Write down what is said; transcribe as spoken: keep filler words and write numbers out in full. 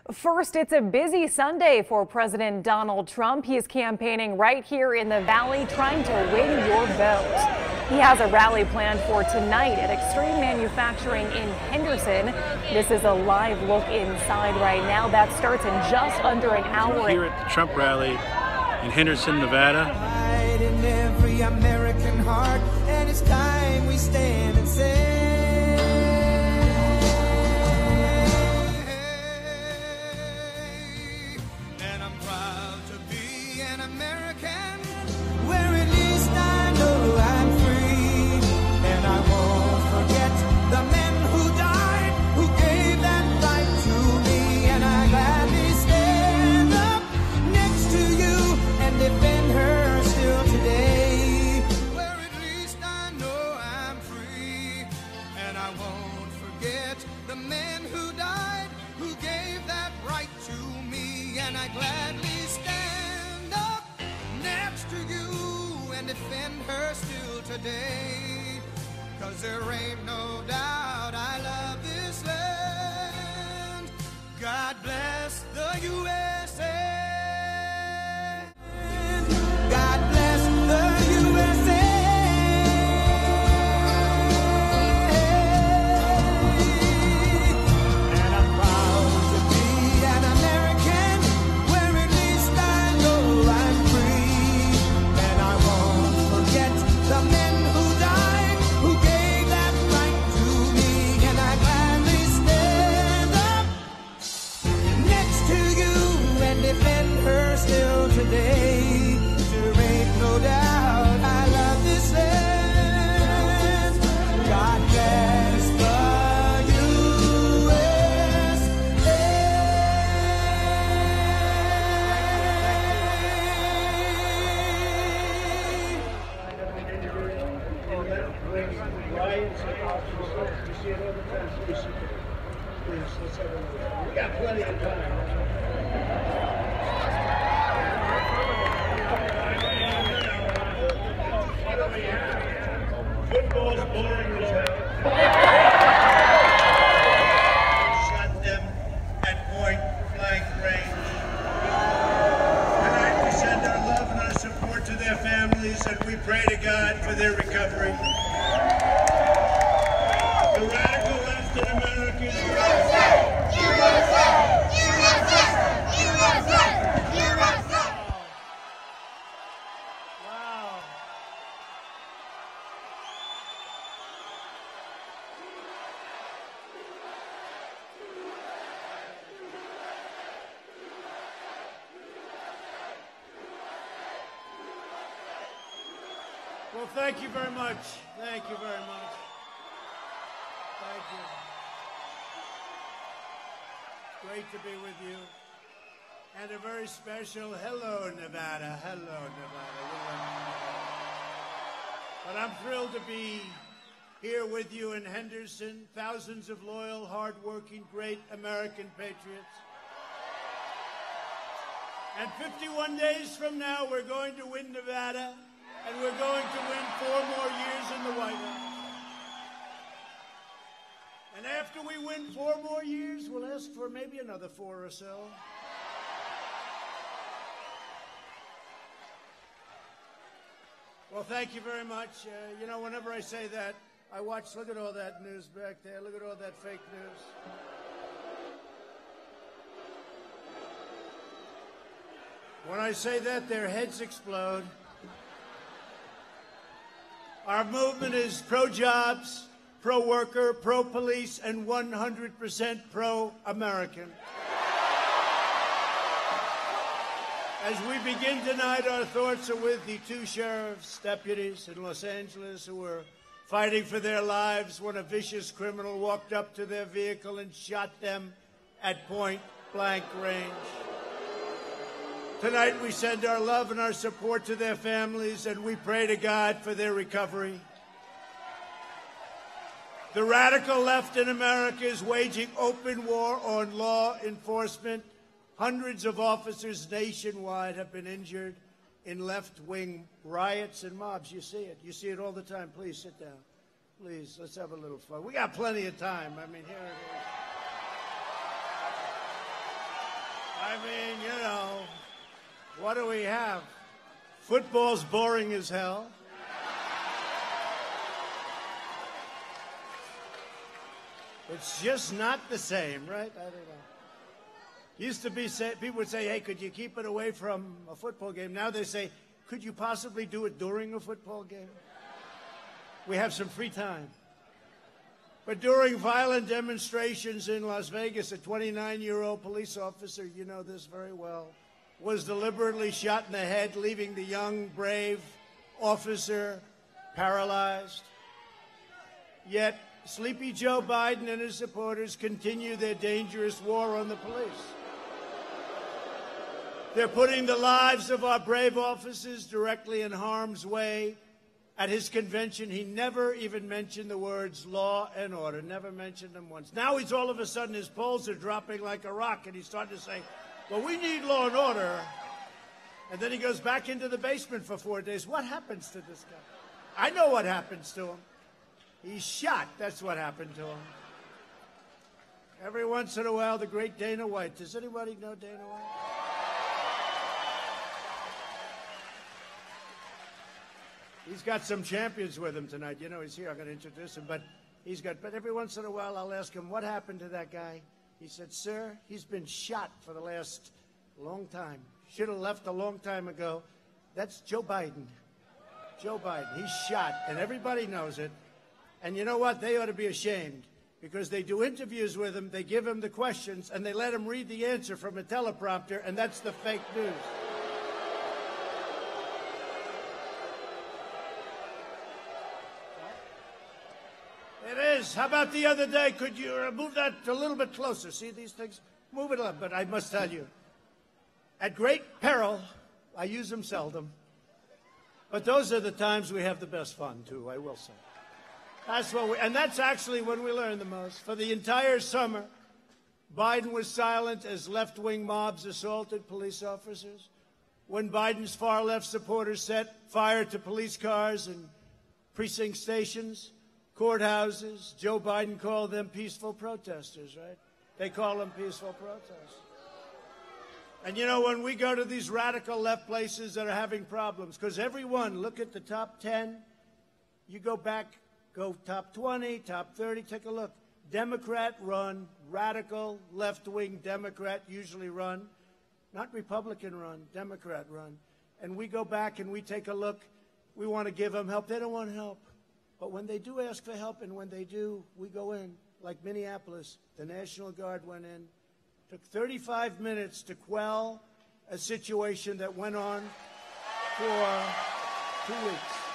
First, it's a busy Sunday for President Donald Trump. He is campaigning right here in the Valley, trying to win your vote. He has a rally planned for tonight at Extreme Manufacturing in Henderson. This is a live look inside right now. That starts in just under an hour. Here at the Trump rally in Henderson, Nevada. In every American heart, and it's time we stand and say, and I'm proud to be an American, where at least I know I'm free, and I won't forget the men who died, who gave that right to me, and I gladly stand up next to you and defend her still today, where at least I know I'm free, and I won't forget the men who died, who gave that right to me, and I gladly stand up next to you and defend her still today, 'cause there ain't no doubt I love this land. God bless the U S A. God bless the U S A. And I'm proud to be an American, where at least I know I'm free. And I won't forget the men who died, who gave that right to me. And I gladly stand up next to you and defend her still today. No doubt I love this land. God bless the U S A. Riots and options, we see it all the time. Please, let's have a look. We got plenty of time. Football's boring as hell. Shot them at point blank range. Tonight we send our love and our support to their families, and we pray to God for their recovery. The radical left in America is U S A! U S A! U S A! U S A! U S A! wow. Well, thank you very much. Thank you very much. Thank you. Great to be with you. And a very special hello, Nevada. Hello, Nevada. But I'm thrilled to be here with you in Henderson. Thousands of loyal, hardworking, great American patriots. And fifty-one days from now, we're going to win Nevada. And we're going to win four more years in the White House. And after we win four more years, we'll ask for maybe another four or so. Well, thank you very much. Uh, you know, whenever I say that, I watch, look at all that news back there. Look at all that fake news. When I say that, their heads explode. Our movement is pro-jobs, pro-worker, pro-police, and one hundred percent pro-American. As we begin tonight, our thoughts are with the two sheriff's deputies in Los Angeles who were fighting for their lives when a vicious criminal walked up to their vehicle and shot them at point-blank range. Tonight, we send our love and our support to their families, and we pray to God for their recovery. The radical left in America is waging open war on law enforcement. Hundreds of officers nationwide have been injured in left-wing riots and mobs. You see it. You see it all the time. Please sit down. Please, let's have a little fun. We got plenty of time. I mean, here it is. I mean, you know, what do we have? Football's boring as hell. It's just not the same, right? I don't know. Used to be, say, people would say, hey, could you keep it away from a football game? Now they say, could you possibly do it during a football game? We have some free time. But during violent demonstrations in Las Vegas, a twenty-nine-year-old police officer, you know this very well, was deliberately shot in the head, leaving the young, brave officer paralyzed. Yet, Sleepy Joe Biden and his supporters continue their dangerous war on the police. They're putting the lives of our brave officers directly in harm's way. At his convention, he never even mentioned the words law and order, never mentioned them once. Now he's all of a sudden, his polls are dropping like a rock, and he's starting to say, well, we need law and order. And then he goes back into the basement for four days. What happens to this guy? I know what happens to him. He's shot. That's what happened to him. Every once in a while, the great Dana White. Does anybody know Dana White? He's got some champions with him tonight. You know, he's here. I'm going to introduce him. But he's got, but every once in a while, I'll ask him, what happened to that guy? He said, sir, he's been shot for the last long time. Should have left a long time ago. That's Joe Biden. Joe Biden. He's shot, and everybody knows it. And you know what? They ought to be ashamed, because they do interviews with him, they give him the questions, and they let him read the answer from a teleprompter, and that's the fake news. It is. How about the other day? Could you uh, move that a little bit closer? See these things? Move it up. But I must tell you, at great peril, I use them seldom. But those are the times we have the best fun, too, I will say. That's what we, and that's actually when we learn the most. For the entire summer, Biden was silent as left-wing mobs assaulted police officers. When Biden's far-left supporters set fire to police cars and precinct stations, courthouses, Joe Biden called them peaceful protesters, right? They call them peaceful protesters. And, you know, when we go to these radical left places that are having problems, because everyone, look at the top ten, you go back, go top twenty, top thirty, take a look. Democrat-run, radical, left-wing Democrat usually run, not Republican-run, Democrat-run. And we go back and we take a look. We want to give them help. They don't want help. But when they do ask for help, and when they do, we go in. Like Minneapolis, the National Guard went in. Took thirty-five minutes to quell a situation that went on for two weeks.